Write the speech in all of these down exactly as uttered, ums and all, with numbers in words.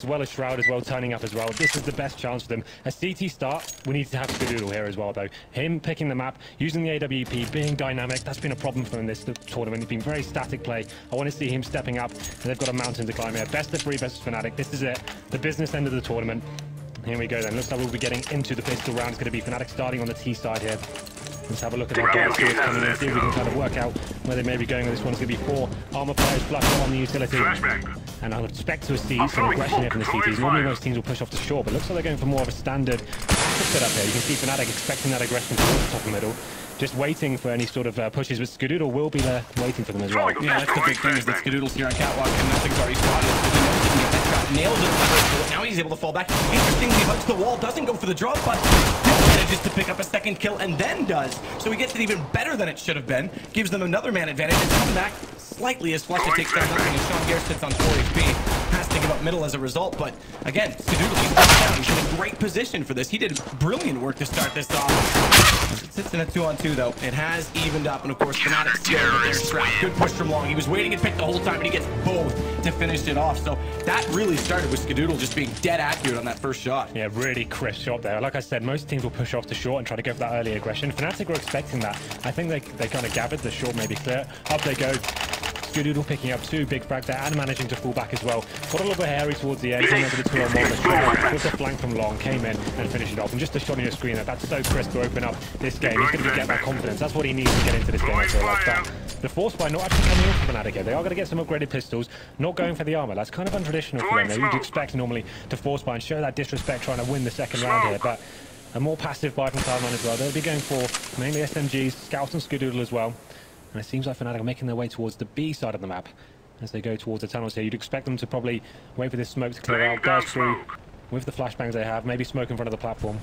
as well as Shroud as well, turning up as well. This is the best chance for them. A C T start, we need to have Skadoodle here as well, though. Him picking the map, using the A W P, being dynamic, that's been a problem for him this tournament. He's been very static play. I want to see him stepping up, and they've got a mountain to climb here. Best of three versus Fnatic. This is it, the business end of the tournament. Here we go then. Looks like we'll be getting into the pistol round. It's going to be Fnatic starting on the T side here. Let's have a look at their guys coming in, see if we can kind of work out where they may be going with this one. It's going to be four armor players flush on the utility. And I would expect to see some aggression here from the C Ts. Normally most teams will push off the shore, but looks like they're going for more of a standard setup here. You can see Fnatic expecting that aggression towards the top and middle. Just waiting for any sort of uh, pushes, but Skadoodle will be there waiting for them as well. Yeah, that's the big thing, is that Skadoodle's here on Catwalk, and nothing's already spotted. He knows he can get that shot. Nails it. Now he's able to fall back. Interestingly, he hugs the wall, doesn't go for the drop, but manages to pick up a second kill, and then does. So he gets it even better than it should have been. Gives them another man advantage. It's coming back slightly as Flusha takes down nothing, and Sean Gare sits on four H P. Has to give up middle as a result, but again, Skadoodle, he's down. He's in a great position for this. He did brilliant work to start this off. It sits in a two on two, though. It has evened up, and of course, Fnatic still with their trap. Good push from Long. He was waiting and picked the whole time, but he gets both to finish it off. So that really started with Skadoodle just being dead accurate on that first shot. Yeah, really crisp shot there. Like I said, most teams will push off the short and try to go for that early aggression. Fnatic were expecting that. I think they, they kind of gathered the short maybe clear. Up they go. Skadoodle picking up two big frag there and managing to fall back as well. Got a little bit hairy towards the edge, and over the two on one. With the flank from Long, came in and finished it off. And just a shot on your screen there, that's so crisp to open up this game. He's going to get that confidence. That's what he needs to get into this game, I feel like. But the force by not actually coming in for Fnatic here. They are going to get some upgraded pistols, not going for the armor. That's kind of untraditional for them. They would expect normally to force by and show that disrespect trying to win the second round here. But a more passive buy from Cloud nine as well. They'll be going for mainly S M Gs, Scouts and Skadoodle as well. And it seems like Fnatic are making their way towards the B side of the map as they go towards the tunnels here. You'd expect them to probably wait for this smoke to clear out, burst through with the flashbangs they have, maybe smoke in front of the platform.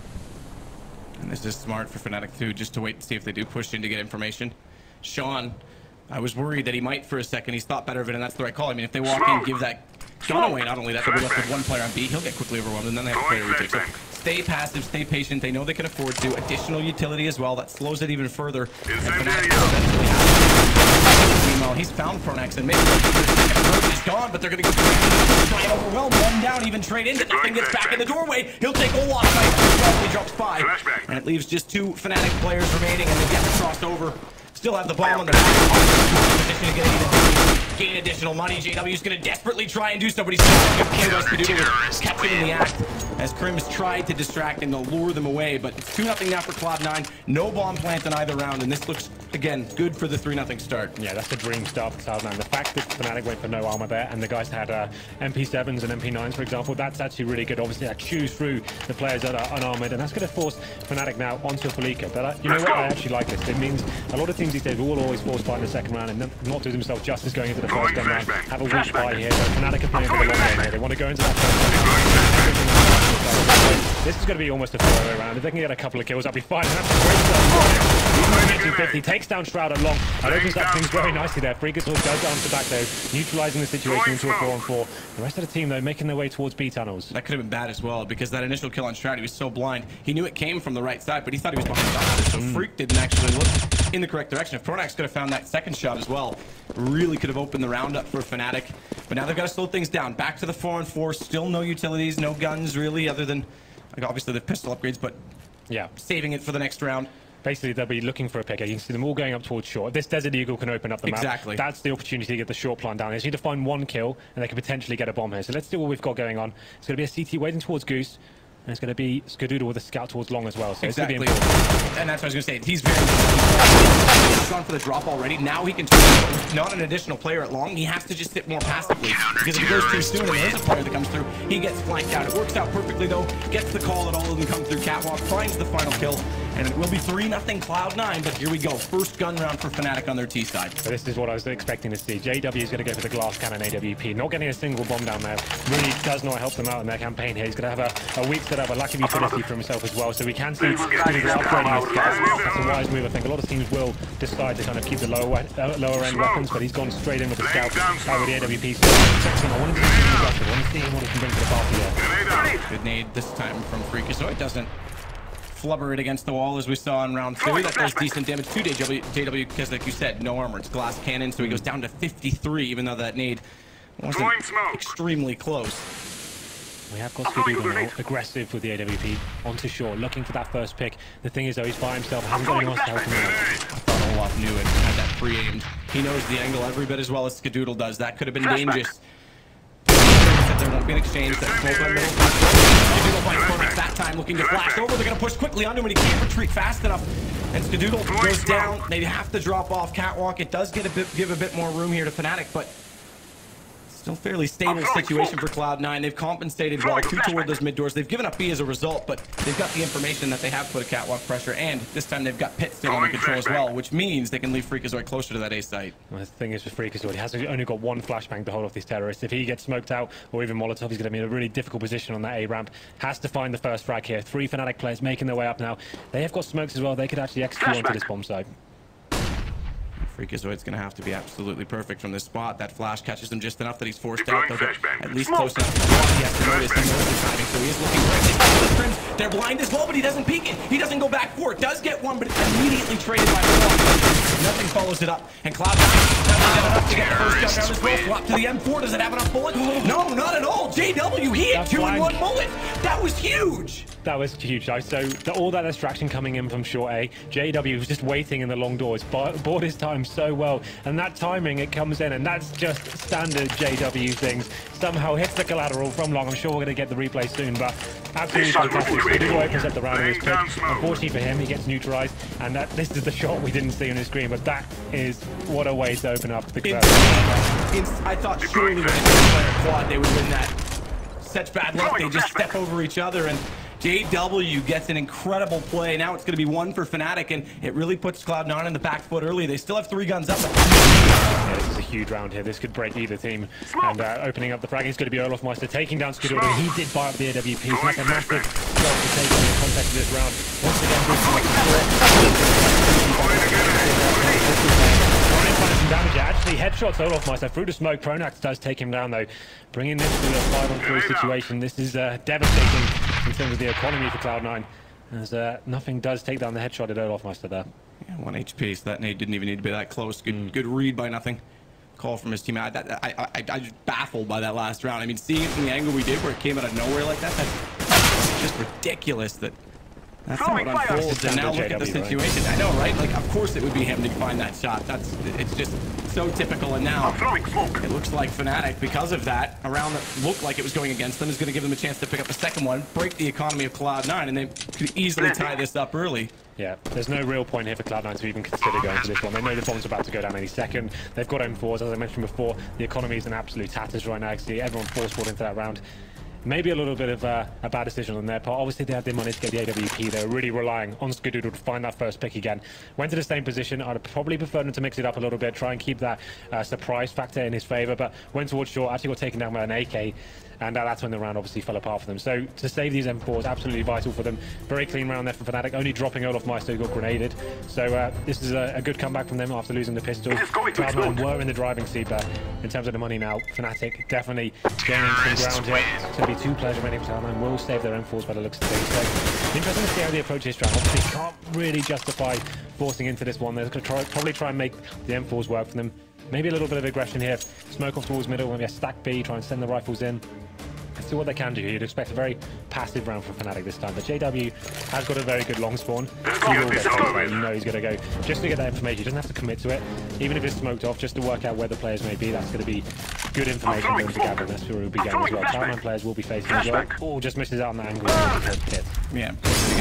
And this is smart for Fnatic too, just to wait and see if they do push in to get information. Sean, I was worried that he might for a second. He's thought better of it, and that's the right call. I mean, if they walk in, give that gun away, not only that, they'll be left with one player on B. He'll get quickly overwhelmed, and then they have to play a retake. So stay passive, stay patient. They know they can afford to. Additional utility as well. That slows it even further. And Fnatic meanwhile, he's found Pronax, and maybe he's gone, but they're going to go try and overwhelm one down, even trade into nothing. Gets back in the doorway. He'll take Olaf fight. He drops five, and it leaves just two Fnatic players remaining, and they get crossed over. Still have the bomb on the back. Position to get even, gain additional money. J W is going to desperately try and do so, but he's kept him in the act as Crims tried to distract him to lure them away. But it's two nothing now for Cloud nine. No bomb plant in either round, and this looks, again, good for the three nothing start. Yeah, that's a dream start for Cloud nine. The fact that Fnatic went for no armor there, and the guys had uh, M P sevens and M P nines, for example, that's actually really good. Obviously, I choose through the players that are unarmored, and that's going to force Fnatic now onto Felica. But uh, you know what? I actually like this. It means a lot of teams these days will always force fight in the second round and not do themselves justice going into the first gun round. Have a weak fight here, but Fnatic are playing for the long game here. They want to go into that first round. This is going to be almost a throwaway round. If they can get a couple of kills, that'd be fine. And that's a great start. two fifty takes down Shroud at Long. That opens up things very nicely there. Freakasaur goes down to back though, neutralizing the situation into a four on four. The rest of the team though making their way towards B tunnels. That could have been bad as well, because that initial kill on Shroud, he was so blind. He knew it came from the right side, but he thought he was behind the so mm. Freak didn't actually look in the correct direction. If Pronax could have found that second shot as well, really could have opened the round up for Fnatic. But now they've got to slow things down. Back to the four on four. Still no utilities, no guns really, other than like obviously the pistol upgrades, but yeah, saving it for the next round. Basically, they'll be looking for a picker. You can see them all going up towards short. This Desert Eagle can open up the map. Exactly. That's the opportunity to get the short plant down. They just need to find one kill, and they can potentially get a bomb here. So let's see what we've got going on. It's going to be a C T waiting towards Goose. And it's going to be Skadoodle with a scout towards Long as well. So exactly. It's going to be important. And that's what I was going to say. He's very he's gone for the drop already. Now he can turn not an additional player at Long. He has to just sit more passively. Because if he goes too soon and there is a player that comes through, he gets flanked out. It works out perfectly though. Gets the call that all of them come through Catwalk. Finds the final kill. And it will be three nothing Cloud nine. But here we go. First gun round for Fnatic on their T side. So this is what I was expecting to see. J W is going to go for the glass cannon A W P. Not getting a single bomb down there. Really does not help them out in their campaign here. He's going to have a, a weak setup, a lack of utility for himself as well, so we can see Skadoodle upgrading his scouts. That's a wise move. I think a lot of teams will decide to kind of keep the lower uh, lower end weapons, but he's gone straight in with the scouts uh, with the A W P. So I wanted to see him aggressive. I want to see him what he can bring to the party here. Good nade this time from Freaky, so it doesn't flubber it against the wall as we saw in round two. That does decent damage to J W, J W because, like you said, no armor. It's glass cannon, so he goes down to fifty-three, even though that nade wasn't extremely close. We have got Skadoodle now, aggressive with the A W P, onto short, looking for that first pick. The thing is though, he's by himself, hasn't got anyone else to help him out. I thought Olaf knew it, had that pre-aimed. He knows the angle every bit as well as Skadoodle does. That could have been dangerous. There won't be an exchange. That smoke on middle. Skadoodle finds Cormax that time, looking to flash over. They're going to push quickly onto him, and he can't retreat fast enough. And Skadoodle goes down. They have to drop off Catwalk. It does get a bit, give a bit more room here to Fnatic, but still fairly stable situation for Cloud nine. They've compensated well, two toward those mid doors. They've given up B as a result, but they've got the information that they have put a Catwalk pressure, and this time they've got Pit still under control as well, which means they can leave Freakazoid closer to that A site. Well, the thing is with Freakazoid, he has only got one flashbang to hold off these terrorists. If he gets smoked out, or even Molotov, he's going to be in a really difficult position on that A ramp. Has to find the first frag here. Three Fnatic players making their way up now. They have got smokes as well. They could actually execute onto this bomb site. Freakazoid's going to have to be absolutely perfect from this spot. That flash catches him just enough that he's forced out. They'll get at least close enough to the block. He has to notice. He knows the timing, so he is looking great. They catch the Trims. They're blind as well, but he doesn't peek it. He doesn't go back for it. Does get one, but it's immediately traded by the block. Nothing follows it up. And Cloud nine doesn't get enough to get the first jump down as well. Swap to the M four. Does it have enough bullets? No, not at all. J W, he hit two in one bullet. That was huge. That was huge. So the, all that distraction coming in from short A, J W was just waiting in the long doors, bought his time so well, and that timing it comes in, and that's just standard J W things. Somehow hits the collateral from long. I'm sure we're going to get the replay soon, but absolutely fantastic. Skadoodle opens up the round of his pick. Unfortunately for him, he gets neutralized, and that, this is the shot we didn't see on the screen, but that is what a way to open up the crowd. I thought surely when it's a player quad they would win that. Such bad luck, they just step over each other, and J W gets an incredible play. Now it's going to be one for Fnatic, and it really puts Cloud nine in the back foot early. They still have three guns up. Yeah, this is a huge round here. This could break either team. And uh, opening up the frag is going to be Olofmeister taking down Skadoodle. And he did buy up the A W P, so that's a massive job to take in the context of this round. Once again, damage. Actually, headshots Olofmeister through the smoke. Pronax does take him down, though. Bringing this to a five on three situation. This is uh, devastating in terms of the economy for Cloud nine, as uh, nothing does take down the headshot at Olofmeister there. Yeah, one H P, so that nade didn't even need to be that close. Good, mm. good read by nothing. Call from his team. I, I, I, I, I was baffled by that last round. I mean, seeing it from the angle we did, where it came out of nowhere like that, that's just ridiculous. That that's how it unfolds. And now look at the situation. Right? I know, right? Like, of course it would be him to find that shot. That's it's just so typical. And now it looks like Fnatic, because of that, a round that looked like it was going against them, is going to give them a chance to pick up a second one, break the economy of Cloud nine, and they could easily tie this up early. Yeah, there's no real point here for Cloud nine to even consider going for this one. They know the bomb's about to go down any second. They've got M fours, as I mentioned before. The economy is in absolute tatters right now. See everyone force brought into that round. Maybe a little bit of uh, a bad decision on their part. Obviously, they had the money to get the A W P. They were really relying on Skadoodle to find that first pick again. Went to the same position. I'd probably prefer them to mix it up a little bit, try and keep that uh, surprise factor in his favor, but went towards short, actually got taken down by an A K. And uh, that's when the round obviously fell apart for them. So to save these M fours, absolutely vital for them. Very clean round there from Fnatic, only dropping Olofmeister, who got grenaded. So uh, this is a, a good comeback from them after losing the pistol. Cloud nine were in the driving seat, but in terms of the money now, Fnatic definitely gaining some ground here. It's going to be two players remaining for Cloud nine. Will save their M fours by the looks of things. So interesting to see how they approach this round. Obviously can't really justify forcing into this one. They're going to try, probably try and make the M fours work for them. Maybe a little bit of aggression here. Smoke off towards middle, maybe a stack B, try and send the rifles in. Let's see what they can do. You'd expect a very passive round from Fnatic this time, but J W has got a very good long spawn. He will get there. You know he's going to go just to get that information. He doesn't have to commit to it, even if it's smoked off, just to work out where the players may be. That's going to be good information for them to gather. That's where we'll be getting as well. Cloud nine players will be facing as well. Oh, just misses out on the angle. Yeah,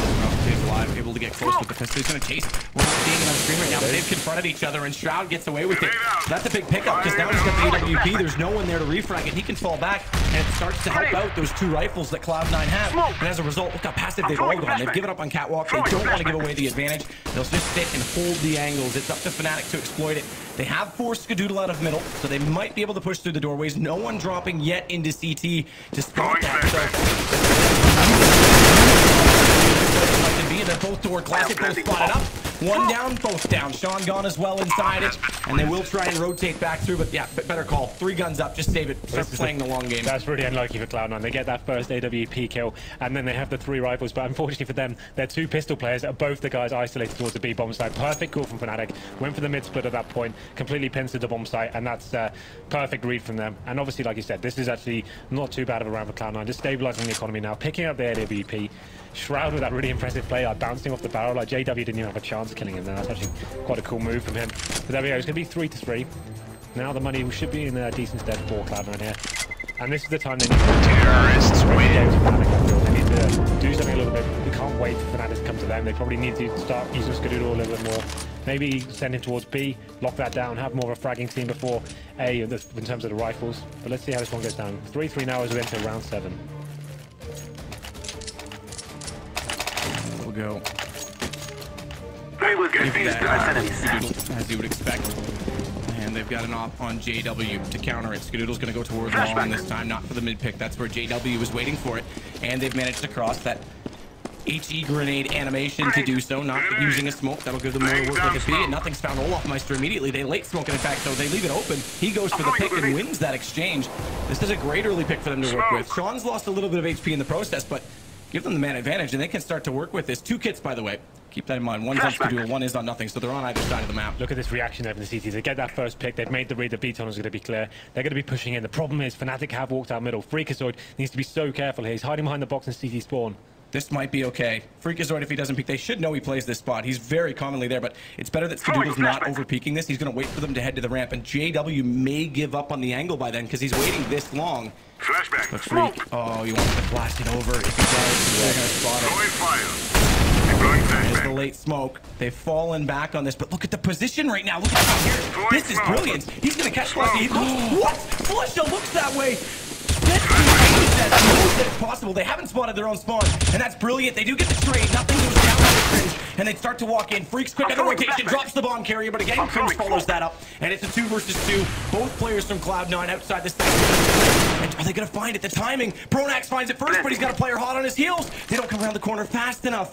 alive, able to get close with the pistol. He's going to chase. We're not seeing it on screen right now, but they've confronted each other, and Shroud gets away with it. So that's a big pickup, because now he's got the A W P. There's no one there to refrag it. He can fall back, and it starts to help out those two rifles that Cloud nine have. And as a result, look how passive they've all gone. They've given up on Catwalk. They don't want to give away the advantage. They'll just sit and hold the angles. It's up to Fnatic to exploit it. They have forced Skadoodle out of middle, so they might be able to push through the doorways. No one dropping yet into C T to spot that. So they're both door classic, both spotted up. One down, both down. Sean gone as well inside it, and they will try and rotate back through, but yeah, better call. Three guns up, just save it. Start playing the long game. That's really unlucky for Cloud nine. They get that first A W P kill, and then they have the three rifles, but unfortunately for them, they're two pistol players, both the guys isolated towards the B bomb site. Perfect call from Fnatic. Went for the mid split at that point, completely pinned to the bomb site, and that's uh, perfect read from them. And obviously, like you said, this is actually not too bad of a round for Cloud nine. Just stabilizing the economy now, picking up the A W P. Shroud with that really impressive play, like bouncing off the barrel. Like J W didn't even have a chance of killing him there. That's actually quite a cool move from him. But there we go. It's going to be three to three. Now the money should be in a decent stead for Cloud nine here. And this is the time they need to terrorists win. They need to do something a little bit. We can't wait for Fnatic to come to them. They probably need to start using Skadoodle a little bit more. Maybe send him towards B, lock that down, have more of a fragging team before A in terms of the rifles. But let's see how this one goes down. three three now as we enter round seven. We'll go. They will get these Skadoodle, as you would expect. And they've got an op on J W to counter it. Skadoodle's going to go towards long this time, not for the mid pick. That's where J W was waiting for it. And they've managed to cross that H E grenade animation to do so, not using a smoke. That'll give them more work with a B, and nothing's found Olofmeister immediately. They late smoke it, in fact, so they leave it open. He goes for the pick and wins that exchange. This is a great early pick for them to work with. Sean's lost a little bit of H P in the process, but give them the man advantage, and they can start to work with this. Two kits, by the way. Keep that in mind. One's on Skadoodle, one is on nothing, so they're on either side of the map. Look at this reaction there from the C Ts. They get that first pick. They've made the read. The B tunnel is going to be clear. They're going to be pushing in. The problem is Fnatic have walked out middle. Freakazoid needs to be so careful here. He's hiding behind the box in C T spawn. This might be okay. Freakazoid, if he doesn't peek, they should know he plays this spot. He's very commonly there, but it's better that Skadoodle's not over-peeking this. He's going to wait for them to head to the ramp, and J W may give up on the angle by then because he's waiting this long. Flashback. But Freak, oh, you want him to blast it over. If he does, they're going to spot it. Fire. There's the late smoke. They've fallen back on this, but look at the position right now. Look at how here. This is brilliant. He's going to catch Flushy. He looks, what? Flusha looks that way. This dude knows that it's possible. They haven't spotted their own spawn, and that's brilliant. They do get the trade. Nothing goes down on the Cringe, and they start to walk in. Freaks quick on the rotation, drops the bomb carrier, but again, Cringe follows that up, and it's a two versus two. Both players from Cloud nine outside the stage. And are they going to find it? The timing. Pronax finds it first, but he's got a player hot on his heels. They don't come around the corner fast enough.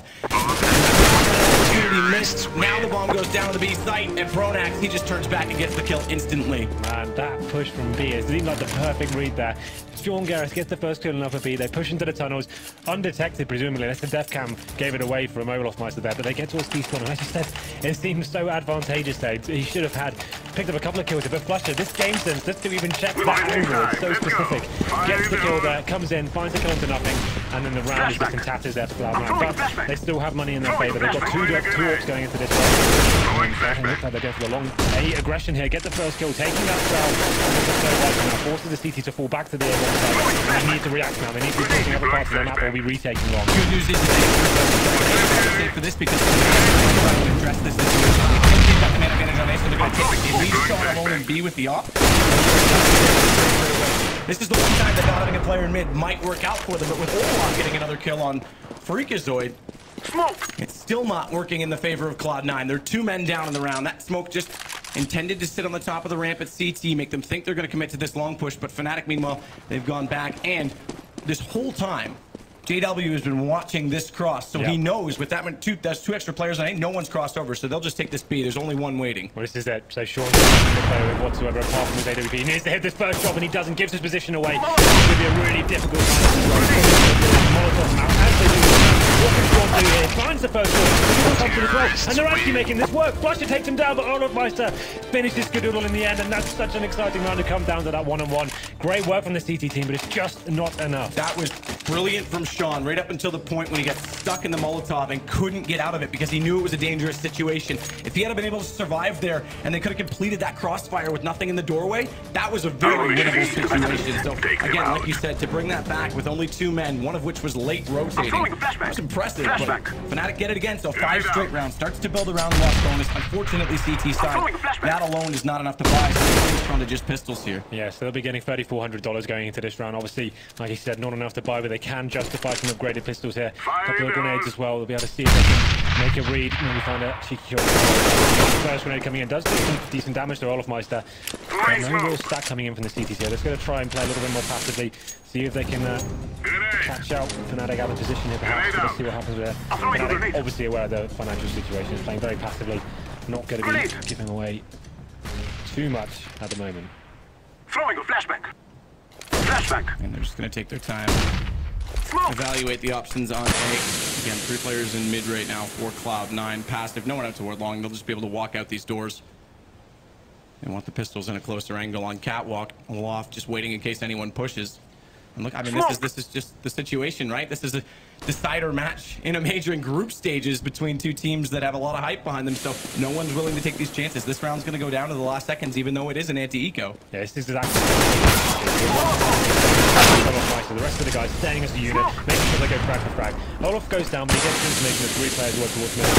Opportunity missed. Now the bomb goes down to the B site, and Pronax, he just turns back and gets the kill instantly. Man, that push from B is like the perfect read there. Sean Gareth gets the first kill in Alpha B. They push into the tunnels, undetected presumably, unless the def cam gave it away for a Olofmeister there, but they get towards T-spawn, and as you said, it seems so advantageous there. He should have had picked up a couple of kills, but Flusha, this game sense, just to even check that angle, it's so specific. Gets the kill there, comes in, finds the kill into nothing, and then the round is just in tatters there for Cloud nine. But they still have money in their favor. They've got two, two orcs going into this round. Looks like they're going for the long A aggression here. Get the first kill, taking that crowd. Now forces the C T to fall back to the A one side. They need to react now. They need to be pushing other parts of the map or be retaking long. Good news is that they're for this because they're trying to address this situation. They think they've got the man advantage on A, so they're going to take it. They leave Sean alone and B with the op. This is the one time that not having a player in mid might work out for them, but with Olaf getting another kill on Freakazoid, Smoke. it's still not working in the favor of Cloud nine. They're two men down in the round. That smoke just intended to sit on the top of the ramp at C T, make them think they're going to commit to this long push, but Fnatic, meanwhile, they've gone back, and this whole time, J W has been watching this cross, so yep. he knows with that one, two, there's two extra players, and ain't no one's crossed over, so they'll just take this B. There's only one waiting. Well, this is it. So Sean doesn't the player with whatsoever apart from his A W P. He needs to hit this first shot, and he doesn't. Gives his position away. It's going to be a really difficult time. As they do, what can Sean do here? Finds the first shot. Comes as well, and they're actually making this work. Flusha takes him down, but Olofmeister finishes Skadoodle in the end, and that's such an exciting round to come down to that one-on-one. Great work from the C T team, but it's just not enough. That was brilliant from Sean, right up until the point when he got stuck in the Molotov and couldn't get out of it because he knew it was a dangerous situation. If he had been able to survive there and they could have completed that crossfire with nothing in the doorway, that was a very winnable situation. So again, like you said, to bring that back with only two men, one of which was late rotating, that was impressive. But Fnatic get it again, so five straight rounds. Starts to build a round loss bonus. Unfortunately, C T side, that alone is not enough to buy. So they're trying to just pistols here. Yeah, so they'll be getting thirty-four hundred dollars going into this round. Obviously, like he said, not enough to buy, but they can justify some upgraded pistols here. A couple of grenades as well. They'll be able to see if they can make a read when we find a cheeky kill. First grenade coming in does do some decent damage to Olofmeister. No real stack coming in from the C Ts here. They're going to try and play a little bit more passively, see if they can uh, catch out Fnatic out of position here perhaps. So let's see what happens with I'm throwing a Fnatic. grenade. Obviously aware of the financial situation, is playing very passively, not going to Grenade. be giving away too much at the moment. Throwing a flashbang. Flashbang. And they're just going to take their time, Smoke. evaluate the options on A. Again, three players in mid right now for Cloud nine. Passive, no one out toward long. They'll just be able to walk out these doors. They want the pistols in a closer angle on Catwalk. Aloft, just waiting in case anyone pushes. And look, I mean, this is this is just the situation, right? This is a decider match in a major in group stages between two teams that have a lot of hype behind them. So no one's willing to take these chances. This round's going to go down to the last seconds, even though it is an anti-eco. Yeah, this is exactly. So the rest of the guys staying as a unit, making sure they go frag for frag. Olof goes down, but he gets information that three players work towards mid.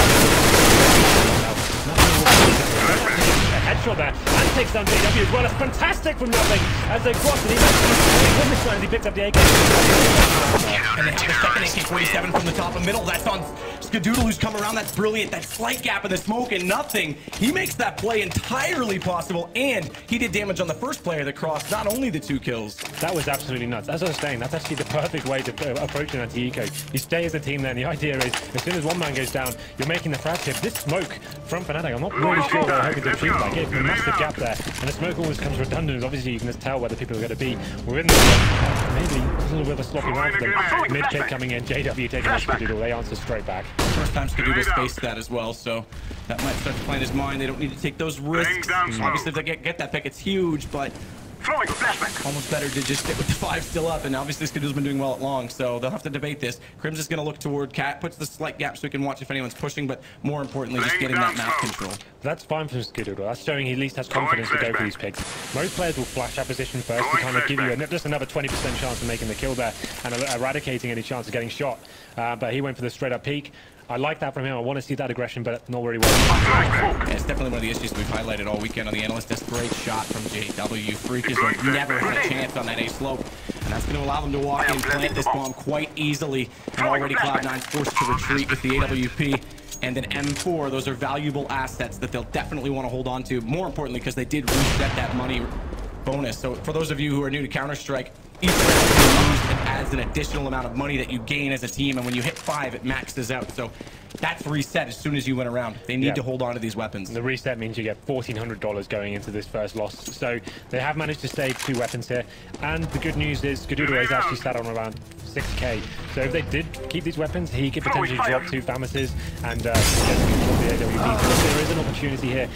A headshot there, and takes down J W as well. It's fantastic from nothing as they cross, and he managed to as he picks up the A K. And they have a second A K forty-seven from the top of middle. That's on Skadoodle, who's come around. That's brilliant. That slight gap in the smoke and nothing. He makes that play entirely possible, and he did damage on the first player that crossed, not only the two kills. That was absolutely nuts. As I was saying, that's actually the perfect way to uh, approach an anti-eco. You stay as a team there, and the idea is, as soon as one man goes down, you're making the frag tip. This smoke from Fnatic, I'm not really sure they're hoping to achieve that. Gave a massive gap there, and the smoke always comes redundant. Obviously, you can just tell where the people are going to be. We're in the maybe a little bit of a sloppy round for them. Mid kick coming in, J W taking on Skadoodle. They answer straight back. First time Skadoodle spaced that as well, so that might start to play in his mind. They don't need to take those risks. Obviously, if they get, get that pick, it's huge, but Throwing a flashbang. almost better to just stick with the five still up. And obviously, Skadoodle's been doing well at long, so they'll have to debate this. Crims is going to look toward Cat, puts the slight gap so he can watch if anyone's pushing, but more importantly, just getting that map control. That's fine from Skadoodle. That's showing he at least has confidence to go for these picks. Most players will flash out position first to kind of give you a, just another twenty percent chance of making the kill there and eradicating any chance of getting shot. Uh, but he went for the straight up peek. I like that from him. I want to see that aggression, but not really well. Yeah, it's definitely one of the issues we've highlighted all weekend on the analyst desk. Great shot from J W. Freak is like never had a chance on that A slope. And that's going to allow them to walk in, plant this bomb quite easily. And already Cloud nine's forced to retreat with the A W P. And an M four, those are valuable assets that they'll definitely want to hold on to. More importantly, because they did reset that money bonus. So for those of you who are new to Counter-Strike, each round you use it adds an additional amount of money that you gain as a team, and when you hit five, it maxes out. So that's reset as soon as you went around. They need Yeah. to hold on to these weapons. The reset means you get fourteen hundred dollars going into this first loss. So they have managed to save two weapons here. And the good news is Skadoodle is actually sat on around six K. So if they did keep these weapons, he could potentially drop two Famises and uh, get the A W P. So there is an opportunity here.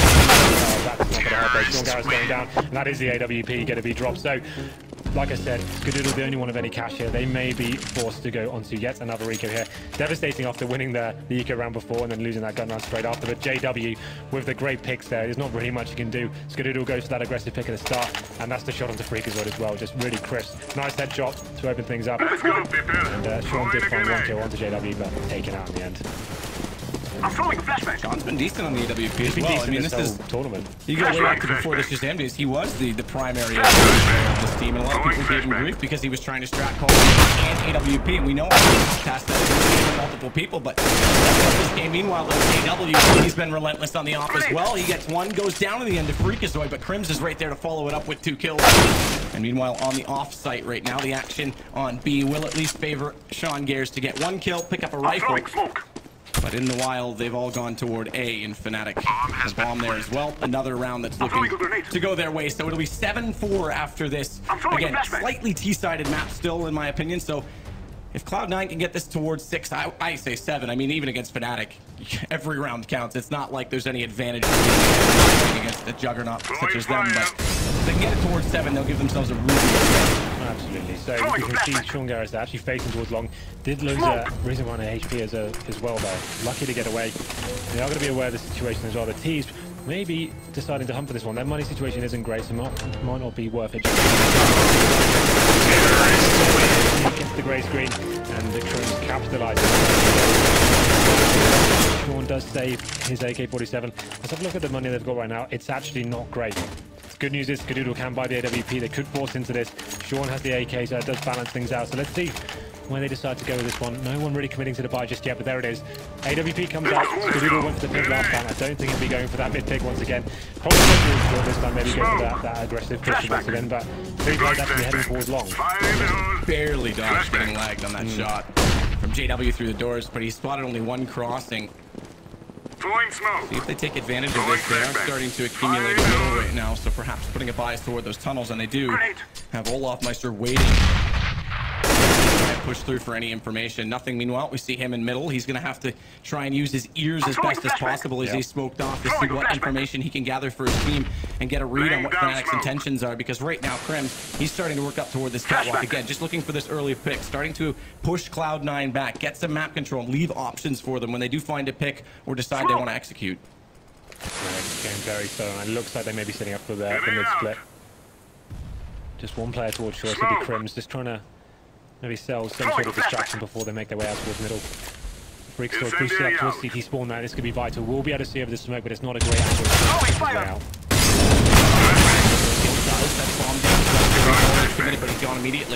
Uh, that's not going to help. Sean Garrett's going down, and that is the A W P going to be dropped. So like I said, Skadoodle the only one of any cash here. They may be forced to go onto yet another eco here. Devastating after winning the, the eco round before and then losing that gun round straight after. But J W with the great picks there, there's not really much you can do. Skadoodle goes for that aggressive pick at the start, and that's the shot onto Freakazoid as well. Just really crisp. Nice headshot to open things up. Let's go, people. And uh, Sean did find one kill onto J W, but taken out in the end. I'm throwing a flashbang. Sean's been decent on the A W P He's as been well. I decent mean, this this whole is tournament. you go way back to before this just ended. He was the the primary of this team, and a lot of people gave him grief because he was trying to strat call and A W P. And we know past that with multiple people, but that's this game. Meanwhile, J W, he's been relentless on the off as well. He gets one, goes down to the end of Freakazoid, but Crims is right there to follow it up with two kills. And meanwhile, on the off site right now, the action on B will at least favor Sean Gares to get one kill, pick up a I'm rifle. throwing smoke. But in the wild, they've all gone toward A in Fnatic. A bomb there as well. Another round that's looking to go their way. So it'll be seven four after this. Again, slightly T-sided map still, in my opinion. So if Cloud nine can get this towards six, I, I say seven. I mean, even against Fnatic, every round counts. It's not like there's any advantage against a juggernaut such as them. But if they can get it towards seven, they'll give themselves a really good Absolutely. So you can see Sean Garrett actually facing towards long. Did lose a reason one H P as, a, as well there. Lucky to get away. They are going to be aware of the situation as well. The T's maybe deciding to hunt for this one. Their money situation isn't great, so might, might not be worth it. Gets the grey screen, and the Crims capitalizes. Sean does save his A K forty-seven. Let's have a look at the money they've got right now. It's actually not great. Good news is Skadoodle can buy the A W P. They could force into this. Sean has the A K, so it does balance things out. So let's see where they decide to go with this one. No one really committing to the buy just yet, but there it is. A W P comes out. Skadoodle went for the pick last time. I don't think he'll be going for that mid pick once again. Probably going this time, maybe go for that, that aggressive push once again, but three players actually heading towards long. Barely dodged getting lagged on that mm. shot from J W through the doors, but he spotted only one crossing. See if they take advantage of this. They are starting to accumulate a middle right now, so perhaps putting a bias toward those tunnels, and they do have Olofmeister waiting. Push through for any information. Nothing. Meanwhile, we see him in middle. He's going to have to try and use his ears as best as possible as yep. he's smoked off to see what information he can gather for his team and get a read on what Fnatic's intentions are, because right now, Krims, he's starting to work up toward this catwalk again, just looking for this early pick, starting to push Cloud nine back, get some map control, and leave options for them when they do find a pick or decide they want to execute. Yeah, this game very slow, and it looks like they may be setting up for the, the mid-split. Just one player towards short, so it'll be Krims, just trying to maybe sell some sort of distraction before they make their way out towards middle. Freakazoid boosted up towards C T spawn now. This could be vital. We'll be able to see over the smoke, but it's not a great angle. Out. But he's gone immediately.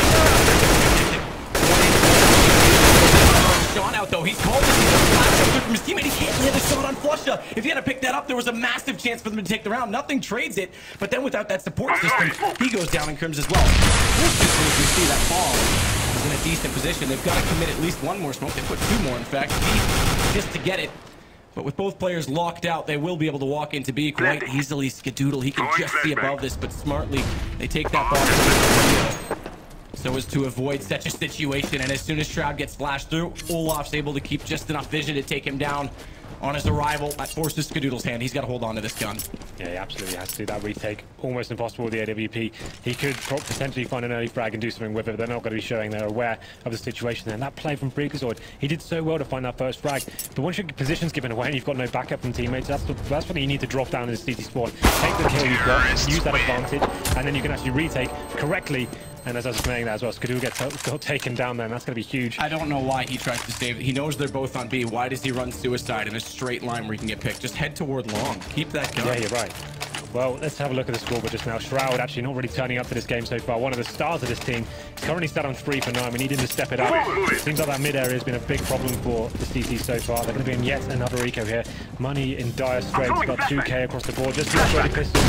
Sean out though. He's called it. From his teammate. He can't land a shot on Flusha. If he had to pick that up, there was a massive chance for them to take the round. Nothing trades it, but then without that support system, he goes down in Krims as well. As we see that fall is in a decent position. They've got to commit at least one more smoke. They put two more, in fact, just to get it. But with both players locked out, they will be able to walk into B quite easily. Skadoodle, he can just see above this, but smartly, they take that ball so as to avoid such a situation. And as soon as Shroud gets flashed through, Olof's able to keep just enough vision to take him down on his arrival. That forces Skadoodle's hand. He's got to hold on to this gun. Yeah, he absolutely has to do that retake. Almost impossible with the A W P. He could potentially find an early frag and do something with it, but they're not going to be showing they're aware of the situation. And that play from Freakazoid, he did so well to find that first frag. But once your position's given away and you've got no backup from teammates, that's, the, that's when you need to drop down in the C T spawn. Take the kill you've got, use that advantage, and then you can actually retake correctly. And as I was saying that as well, Skadoodle gets got taken down there, and that's going to be huge. I don't know why he tries to save it. He knows they're both on B. Why does he run suicide in a straight line where he can get picked? Just head toward long. Keep that going. Yeah, you're right. Well, let's have a look at the scoreboard just now. Shroud actually not really turning up to this game so far. One of the stars of this team. He's currently sat on three for nine. We need him to step it up. It seems like that mid area has been a big problem for the C T so far. They're going to be in yet another eco here. Money in dire straits. Got two K across the board. Just destroyed the pistol.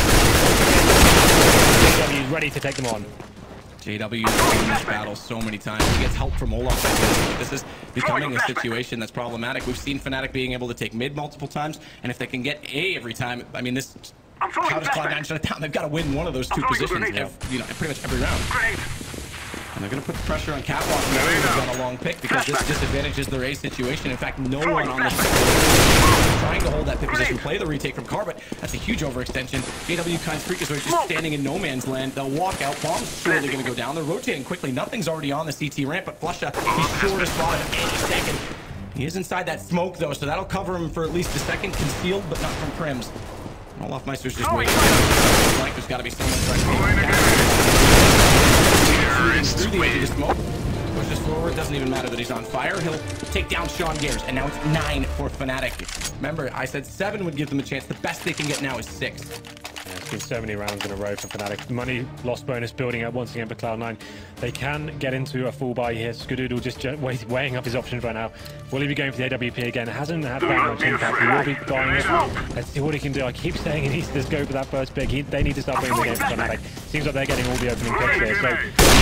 J W is ready to take them on. J W has won this battle so many times. He gets help from Olof. This is becoming a situation that's problematic. We've seen Fnatic being able to take mid multiple times, and if they can get A every time, I mean, this how does Cloud nine shut it down? They've got to win one of those two positions, if, you know, pretty much every round. And they're going to put pressure on Catwalk on a long pick because this disadvantages their A situation. In fact, no one on this trying to hold that pick position, play the retake from Carbot. That's a huge overextension. J W Kind's Freakazoid just standing in no man's land. They'll walk out. Bomb's surely going to go down. They're rotating quickly. Nothing's already on the C T ramp, but Flusha, he's sure to spawn at any second. He is inside that smoke, though, so that'll cover him for at least a second, concealed, but not from Krims. Olofmeister's just waiting. Like there's got to be someone trying to take him through the edge of the smoke. Pushes forward. Doesn't even matter that he's on fire. He'll take down Sean Gears, and now it's nine for Fnatic. Remember, I said seven would give them a chance. The best they can get now is six. Yeah, it's been so many rounds in a row for Fnatic. Money loss bonus building up once again for Cloud nine. They can get into a full buy here. Skadoodle just weighing up his options right now. Will he be going for the A W P again? Hasn't had that much impact. He will be buying it. Let's see what he can do. I keep saying he needs to just go for that first pick. He, they need to start winning the game for Fnatic. Seems like they're getting all the opening picks here. So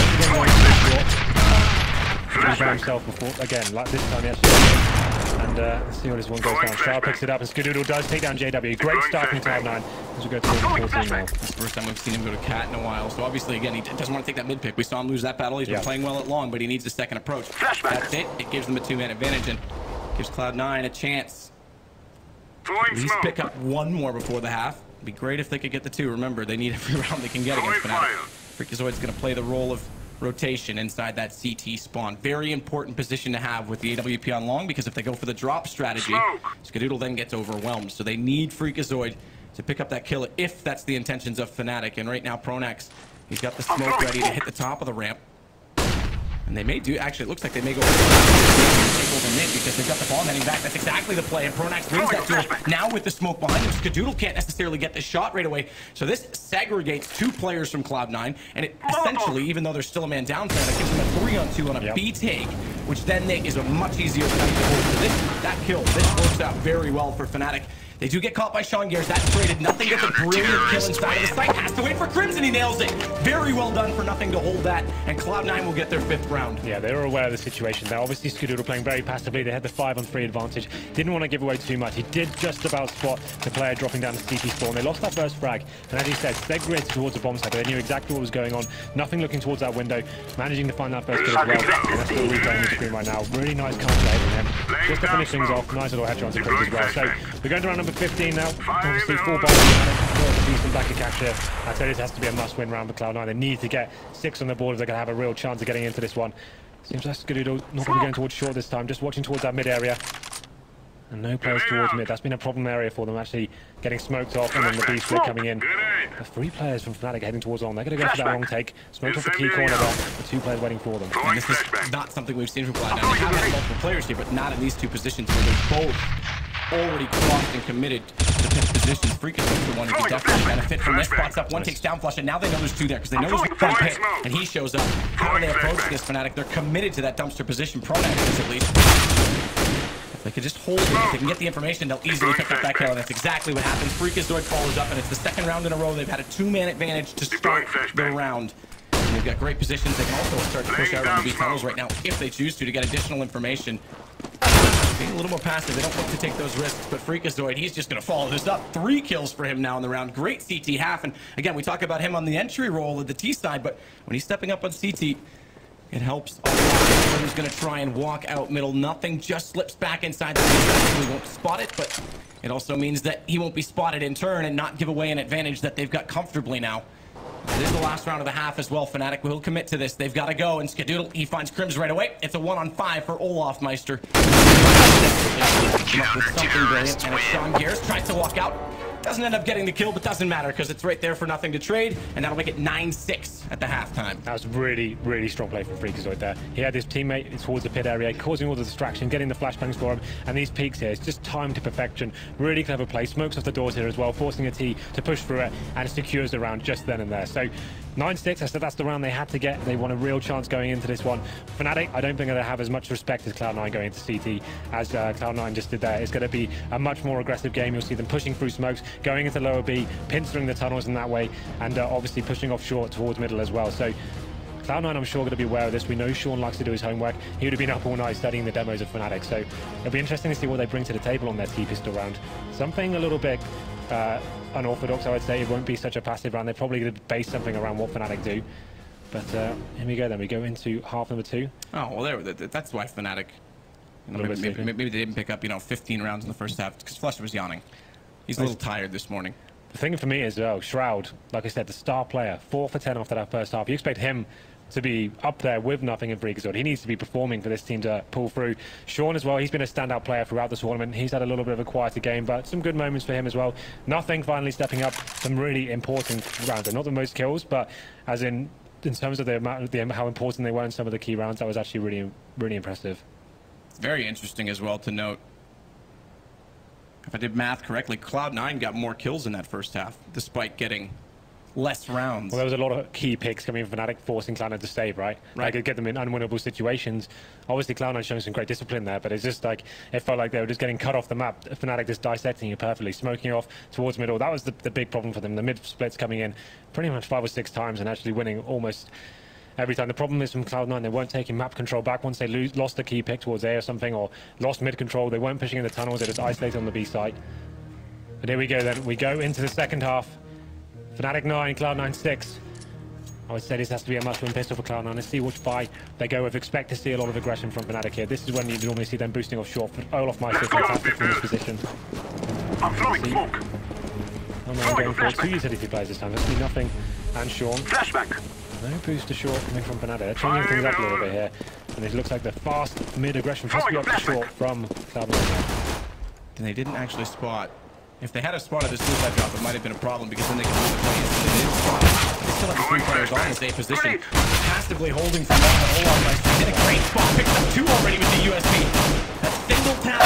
he's by himself before again, like this time he actually. And uh, let's see how this one goes down. Shroud picks it up, and Skadoodle does take down J W. Great start from Cloud nine as we go to fourteen now. It's the first time we've seen him go to Cat in a while. So obviously, again, he doesn't want to take that mid pick. We saw him lose that battle. He's been yeah. playing well at long, but he needs a second approach. That's it. It gives them a two-man advantage and gives Cloud nine a chance. At least pick up one more before the half. It'd be great if they could get the two. Remember, they need every round they can get against Fnatic. Freakazoid's going to play the role of rotation inside that C T spawn. Very important position to have with the A W P on long, because if they go for the drop strategy, Skadoodle then gets overwhelmed. So they need Freakazoid to pick up that kill if that's the intentions of Fnatic. And right now, Pronax, he's got the smoke ready to hit the top of the ramp. And they may do, actually, it looks like they may go take over mid because they've got the bomb heading back. That's exactly the play, and Pronax wins that duel. Now with the smoke behind him, Skadoodle can't necessarily get the shot right away. So this segregates two players from Cloud nine, and it essentially, even though there's still a man down there, it gives them a three on two on a yep. B take which then they, is a much easier fight to hold. So this, that kill, this works out very well for Fnatic. They do get caught by Sean Gears. That's traded. Nothing gets a brilliant kill inside of the site. Has to wait for Crimson. He nails it. Very well done for Nothing to hold that. And Cloud nine will get their fifth round. Yeah, they were aware of the situation. They're obviously Skadoodle playing very passively. They had the five on three advantage. Didn't want to give away too much. He did just about spot the player dropping down the C T spawn. They lost that first frag. And as he said, they grid towards the bomb site, but they knew exactly what was going on. Nothing looking towards that window. Managing to find that first kill as well. And that's still replaying the screen right now. Really nice counter from him. Just to finish things off. Nice little headshot to Chris as well. So we're going to round number fifteen now. Obviously, four bombs, decent back of capture. I tell you, this has to be a must-win round for Cloud nine. They need to get six on the board if they're going to have a real chance of getting into this one. Seems like Skadoodle not going to be going towards short this time, just watching towards that mid area. And no players towards mid. That's been a problem area for them, actually getting smoked off, and then the B split coming in. The three players from Fnatic heading towards long. They're going to go for that long take. Smoked off the key corner there. The two players waiting for them. And this is not something we've seen from Cloud nine. They have had multiple players here, but not in these two positions where they're both already crossed and committed to pick positions. Freakus is the one who could definitely benefit from this. Spots up, one takes down Flush, and now they know there's two there because they know there's one pit, and he shows up. How do they approach this Fnatic? They're committed to that dumpster position. Pronax is at least. If they could just hold it, if they can get the information, they'll easily pick up that kill, and that's exactly what happens. Freakazoid follows up, and it's the second round in a row. They've had a two-man advantage to start the round. And they've got great positions. They can also start to push out on the B tunnels right now if they choose to, to get additional information. Being a little more passive, they don't look to take those risks, but Freakazoid, he's just going to follow this up. Three kills for him now in the round. Great C T half, and again, we talk about him on the entry role at the T side, but when he's stepping up on C T, it helps a lot. He's going to try and walk out middle. Nothing just slips back inside the B. We won't spot it, but it also means that he won't be spotted in turn and not give away an advantage that they've got comfortably now. This is the last round of the half as well. Fnatic will commit to this. They've got to go, and Skadoodle, he finds Crims right away. It's a one on five for Olaf Meister. Come up with something brilliant, and if Sean Gears tries to walk out, doesn't end up getting the kill, but doesn't matter because it's right there for Nothing to trade, and that'll make it nine six at the halftime. That was really, really strong play from Freakazoid there. He had his teammate towards the pit area, causing all the distraction, getting the flashbangs for him, and these peaks here, it's just timed to perfection. Really clever play. Smokes off the doors here as well, forcing a T to push through it, and it secures the round just then and there. So nine six, I said that's the round they had to get. They want a real chance going into this one. Fnatic, I don't think they'll have as much respect as Cloud nine going into C T as uh, Cloud nine just did there. It's going to be a much more aggressive game. You'll see them pushing through smokes, going into lower B, pinstering the tunnels in that way, and uh, obviously pushing off short towards middle as well. So Cloud nine, I'm sure, going to be aware of this. We know Sean likes to do his homework. He would have been up all night studying the demos of Fnatic, so it'll be interesting to see what they bring to the table on their T-pistol round. Something a little bit uh, unorthodox, I would say. It won't be such a passive round. They're probably going to base something around what Fnatic do. But uh, here we go then. We go into half number two. Oh, well, there. That's why Fnatic, you know, maybe, maybe, maybe they didn't pick up, you know, fifteen rounds in the first half because Flush was yawning. He's a little tired this morning. The thing for me is, oh, Shroud, like I said, the star player, four for ten after that first half. You expect him to be up there with Nothing and Freakazoid. He needs to be performing for this team to pull through. Sean as well, he's been a standout player throughout the tournament. He's had a little bit of a quieter game, but some good moments for him as well. Nothing finally stepping up, some really important rounds. Not the most kills, but as in in terms of the amount, the, how important they were in some of the key rounds, that was actually really, really impressive. It's very interesting as well to note, if I did math correctly, Cloud nine got more kills in that first half, despite getting less rounds. Well, there was a lot of key picks coming from Fnatic, forcing Cloud nine to save, right? Right. Like, get them in unwinnable situations. Obviously, Cloud nine showing some great discipline there, but it's just like, it felt like they were just getting cut off the map. Fnatic just dissecting it perfectly, smoking off towards middle. That was the, the big problem for them. The mid splits coming in pretty much five or six times and actually winning almost every time. The problem is from Cloud nine, they weren't taking map control back once they lose, lost the key pick towards A or something, or lost mid control. They weren't pushing in the tunnels, they just isolated on the B side. But here we go then. We go into the second half. Fnatic nine, Cloud nine six. I would say this has to be a must-win pistol for Cloud nine. Let's see which buy they go with. Expect to see a lot of aggression from Fnatic here. This is when you normally see them boosting off short. Olaf Meister is fantastic from this position. I'm throwing smoke. Oh no, going for two utility players this time. Let's see Nothing and Sean. Flashback. No boost to short coming from Fnatic. They're changing things up a little bit here. And it looks like the fast mid-aggression possibly up to short from Cloud nine. And they didn't actually spot. If they had a spot of this suicide drop, it might have been a problem because then they could move the plays. They didn't spot it. They still have the three players on the safe position. Passively holding from one, but Olaf Meister did a great spot. Picks up two already with the U S B. That single tap through this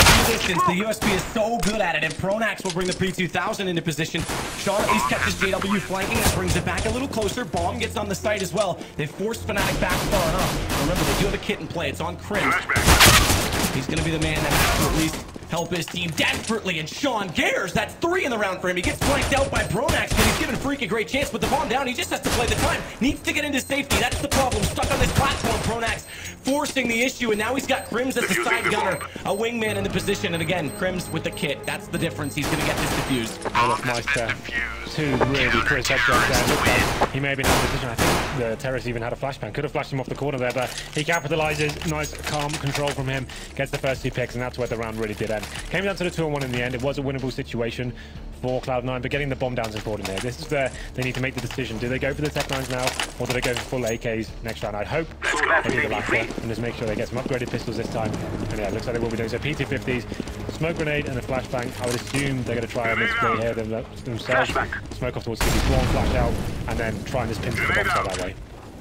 distance. The U S B is so good at it, and Pronax will bring the pre two thousand into position. Sean at least catches J W flanking. That brings it back a little closer. Bomb gets on the site as well. They've forced Fnatic back far enough. Remember, they do have a kit in play. It's on Crims. He's going to be the man that has to at least help his team desperately. And Sean Gares, that's three in the round for him. He gets flanked out by Pronax, but he's given Freak a great chance with the bomb down. He just has to play the time. Needs to get into safety. That's the problem. Stuck on this platform. Pronax forcing the issue, and now he's got Crims as the side gunner. A wingman in the position, and again, Crims with the kit. That's the difference. He's going to get this defused. Well, that's nice there. Two really crisp headshots there. Looked like he may have been out of position. I think the Terrace even had a flashbang. Could have flashed him off the corner there, but he capitalizes. Nice, calm control from him. Gets the first two picks, and that's where the round really did end. Came down to the two on one in the end. It was a winnable situation for Cloud nine, but getting the bomb down is important here. This is where they need to make the decision. Do they go for the Tech nines now, or do they go for full A Ks next round? I'd hope they do the latter and just make sure they get some upgraded pistols this time. And yeah, it looks like they will be doing so. P two fifties, smoke grenade, and a flashbang. I would assume they're going to try and misplay here them, themselves. Smoke off towards City Swarm, flash out, and then try and just pin to the bomb side that way.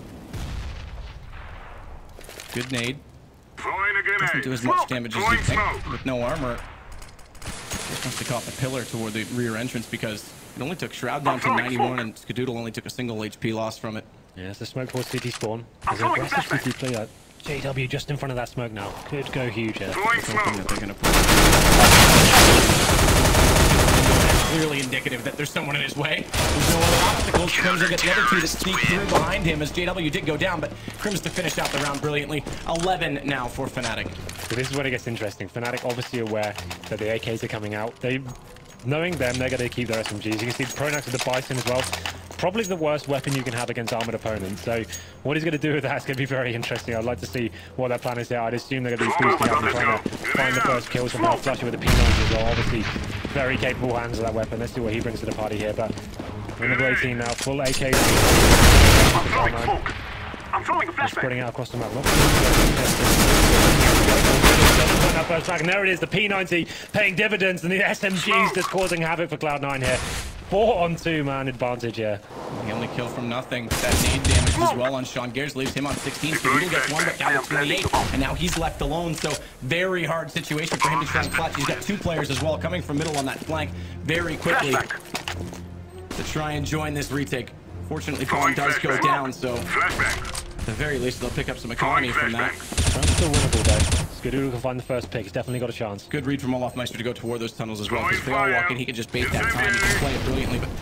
Good nade. Doesn't do as much damage as you think with no armor. Just wants to caught the pillar toward the rear entrance because it only took Shroud down to ninety-one and Skadoodle only took a single H P loss from it. Yeah, it's the smoke towards City Spawn. There's an aggressive C T player. J W just in front of that smoke now. Could go huge here. Something that they're going to put. Clearly indicative that there's someone in his way. There's no other obstacles. Crims will get the other two to sneak through behind him as J W did go down, but Crims to finish out the round brilliantly. eleven now for Fnatic. So this is when it gets interesting. Fnatic obviously aware that the A Ks are coming out. They, knowing them, they're going to keep their S M Gs. You can see Pronax with the Bison as well. Probably the worst weapon you can have against armored opponents. So what he's going to do with that is going to be very interesting. I'd like to see what their plan is there. I'd assume they're going to be boosting up and trying to find the first kills from Half Flusher with the P nines as well. Obviously, very capable hands of that weapon. Let's see what he brings to the party here. But we're in the eighteen now. Full A K. I'm throwing a flashback. Spreading out across the map. That first frag, and there it is, the P ninety paying dividends, and the S M Gs just causing havoc for Cloud nine here. Four on two man advantage here. The only kill from nothing. That nade damage as well on Sean Gares leaves him on sixteen. Skadoodle gets one, but down to twenty-eight, and now he's left alone. So very hard situation for him to try and clutch. He's got two players as well coming from middle on that flank very quickly to try and join this retake. Fortunately, Fawn does go down, so at the very least they'll pick up some economy from that. Round's still winnable though. Skadoodle can find the first pick. He's definitely got a chance. Good read from Olafmeister to go toward those tunnels as well, because if they all walk in, he can just bait that time. He can play it brilliantly, but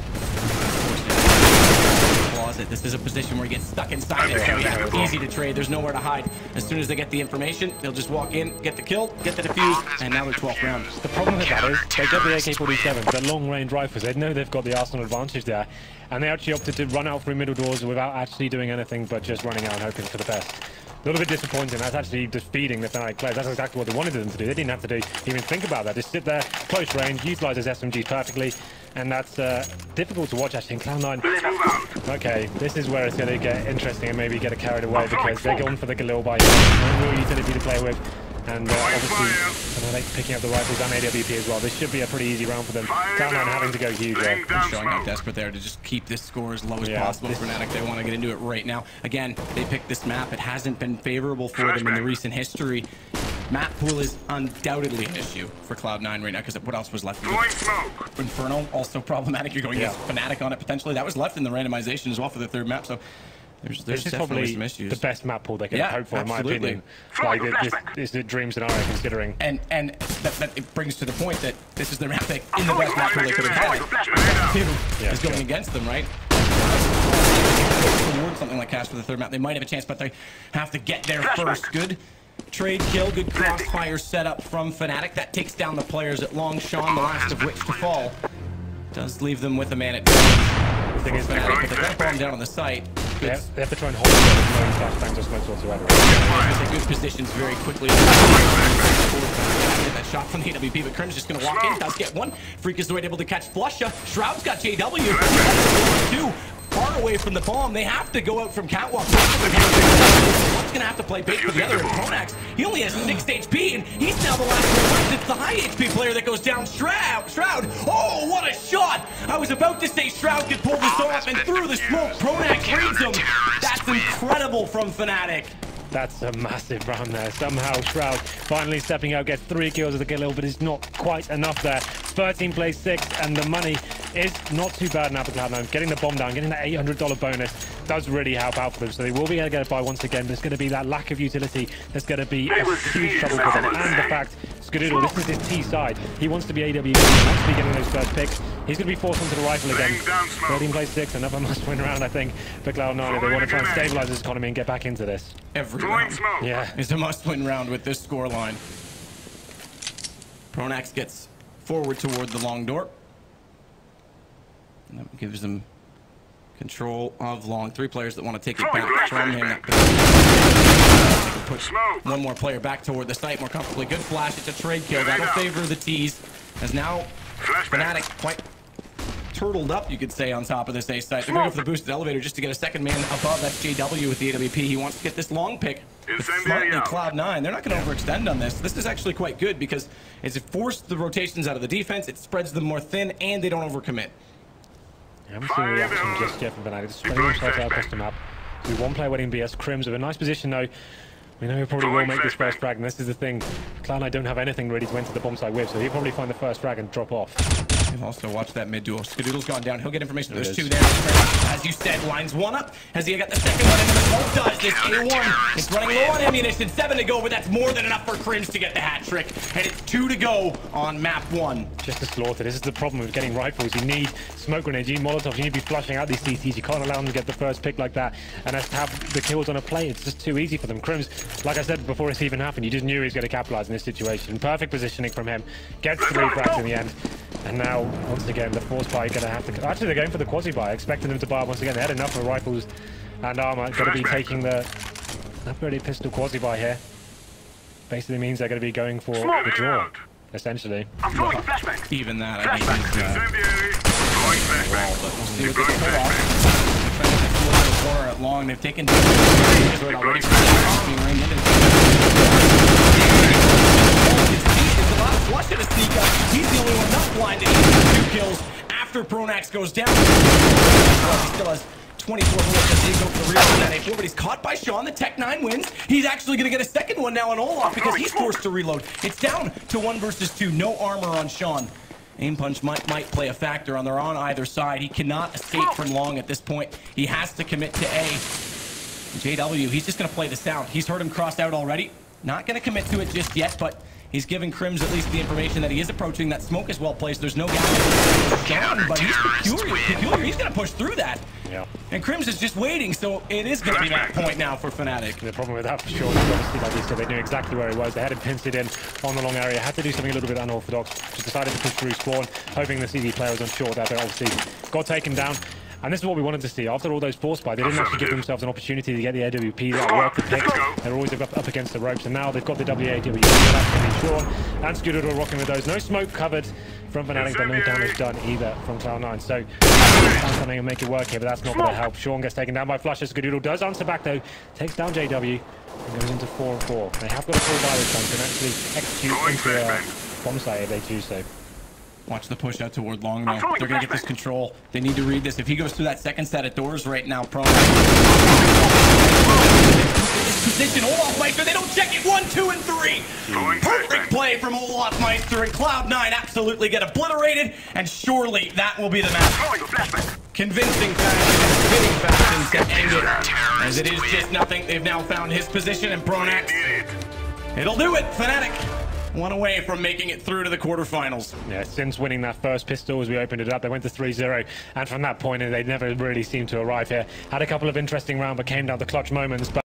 closet. This is a position where he gets stuck inside it. So yeah, easy to trade. There's nowhere to hide. As soon as they get the information, they'll just walk in, get the kill, get the defuse, and now they're twelfth round. The problem with that is they get the A K forty-sevens, they're long-range rifles. They know they've got the Arsenal advantage there, and they actually opted to run out through middle doors without actually doing anything but just running out and hoping for the best. A little bit disappointing. That's actually defeating the Fnatic players. That's exactly what they wanted them to do. They didn't have to do even think about that. Just sit there, close range, utilize his S M Gs perfectly, and that's uh, difficult to watch actually in Cloud nine. Okay, this is where it's going to get interesting and maybe get it carried away because they're going for the Galil by no real utility to play with. And uh, obviously, Fnatic picking up the rifles and A W P as well. This should be a pretty easy round for them. Cloud nine having to go huge there. Showing how desperate they are to just keep this score as low as yeah, possible for Fnatic. They want to get into it right now. Again, they picked this map. It hasn't been favorable for them in the recent history. Map pool is undoubtedly an issue for Cloud nine right now, because what else was left? Inferno, also problematic. You're going yeah. against Fnatic on it potentially. That was left in the randomization as well for the third map. So There's, there's this is probably some issues. the best map pool they could yeah, hope for, absolutely. in my opinion. Like, this, this is a dream scenario considering. And and that, that it brings to the point that this is the map that in the best map pool they could have had. Yeah, is going sure. against them, right? Toward something like Cash for the third map, they might have a chance, but they have to get there first. Good trade kill, good crossfire setup from Fnatic. That takes down the players at Longshan, the last of which to fall. Does leave them with a man at the thing is, Fnatic, but they got a bomb down on the site. They have, they have to try and hold it with no flashbangs or smokes whatsoever. It's a good positions very quickly. That shot from the A W P, but Crims just going to walk in. Does get one. Freak is able to catch Flusha. Shroud's got J W. Two. Far away from the bomb. They have to go out from Catwalk. One's going to have to play bait for the other. And Pronax, he only has six H P, and he's now the last one left. It's the high H P player that goes down. Shroud. Shroud. Oh, what a shot. I was about to say Shroud could pull this off, and through the smoke, Pronax reads him. That's incredible from Fnatic. That's a massive round there. Somehow Shroud finally stepping out, gets three kills with the kill, but it's not quite enough there. thirteen plays six, and the money is not too bad now for Cloud nine. Getting the bomb down, getting that eight hundred dollar bonus does really help out for them. So they will be able to get it by once again, but it's going to be that lack of utility that's going to be a huge trouble for them. And the fact, Skadoodle, this is his T side. He wants to be A W P, he wants to be getting those first picks. He's going to be forced onto the rifle again. thirteen plays six, another must-win round, I think, for Cloud nine if they want to try and stabilize this economy and get back into this. Every round yeah. is a must-win round with this scoreline. Pronax gets forward toward the long door. And that gives them control of long. Three players that want to take it back from him. Push one more player back toward the site more comfortably. Good flash. It's a trade kill. That'll favor the T's. As now Fnatic quite turtled up, you could say, on top of this A site. They're going to go for the boosted elevator just to get a second man above. That's J W with the A W P. He wants to get this long pick. But smartly, Cloud nine, they're not going to overextend on this. This is actually quite good because it's forced the rotations out of the defense, it spreads them more thin, and they don't overcommit. I haven't seen a reaction just yet from Fnatic. Spreading themselves out across the map. We one player winning B S. Crims with a nice position though. We know he probably will make this first frag, and this is the thing. Cloud nine don't have anything ready to enter the bomb site with, so he'll probably find the first frag and drop off. You've also watched that mid duel. Skadoodle's gone down. He'll get information. There's two there. As you said, lines one up. Has he got the second one? And the smoke does this. A one. It's running low on ammunition. Seven to go, but that's more than enough for Crims to get the hat trick. And it's two to go on map one. Just a slaughter. This is the problem with getting rifles. You need smoke grenades, you need molotovs, you need to be flushing out these C Ts. You can't allow them to get the first pick like that. And as to have the kills on a plate, it's just too easy for them. Crims, like I said before it's even happened, you just knew he was going to capitalize in this situation. Perfect positioning from him. Gets three frags in the end. And now, once again, the force buy going to have to... Actually, they're going for the quasi buy, expecting them to buy once again. They had enough of rifles and armor. Going to be taking the upgraded pistol quasi buy here. Basically means they're going to be going for the draw, essentially. Well, even that, I think, is uh, well, but we'll see what they can pull off. Trying to get the little corner at long. They've taken already for the being ringed into. Flush at a sneak up. He's the only one not blinded. Two kills after Pronax goes down. Well, he still has twenty-four bullets as they go for the real on that A four, but he's caught by Sean. The Tech nine wins. He's actually going to get a second one now on Olaf because he's forced to reload. It's down to one versus two. No armor on Sean. Aim punch might might play a factor on. They're on either side. He cannot escape from long at this point. He has to commit to A. J W, he's just going to play the sound. He's heard him crossed out already. Not going to commit to it just yet, but he's giving Crims at least the information that he is approaching. That smoke is well placed. There's no gap. Gone, but he's peculiar. peculiar. He's going to push through that. Yeah. And Crims is just waiting, so it is going to be that point now for Fnatic. The problem with that for sure is obviously, like you said, they knew exactly where he was. They had him pincered in on the long area. Had to do something a little bit unorthodox. Just decided to push through spawn, hoping the C D player was unsure that they obviously got taken down. And this is what we wanted to see. After all those force buy, they didn't actually give themselves an opportunity to get the A W P that worked the picks. They're always up, up against the ropes, and now they've got the W A W P. That's going to be Sean and Skadoodle rocking with those. No smoke covered from Fnatic, but no damage done either from Cloud nine. So, find something and make it work here, but that's not going to help. Sean gets taken down by flushes. Skadoodle does answer back though, takes down J W, and goes into four and four. They have got a full buy this time to actually execute into a bomb site if they choose so. Watch the push out toward long now. They're going to get this control. They need to read this. If he goes through that second set of doors right now, Pro. Position, Olaf Meister, they don't check it. One, two, and three. Perfect play from Olaf Meister, and Cloud nine absolutely get obliterated, and surely that will be the match. Convincing fashion, fitting fashion to end it. As it is just nothing, they've now found his position, and Pronax. It'll do it, Fnatic. One away from making it through to the quarterfinals. Yeah, since winning that first pistol as we opened it up, they went to three zero, and from that point, they never really seemed to arrive here. Had a couple of interesting rounds, but came down to clutch moments. But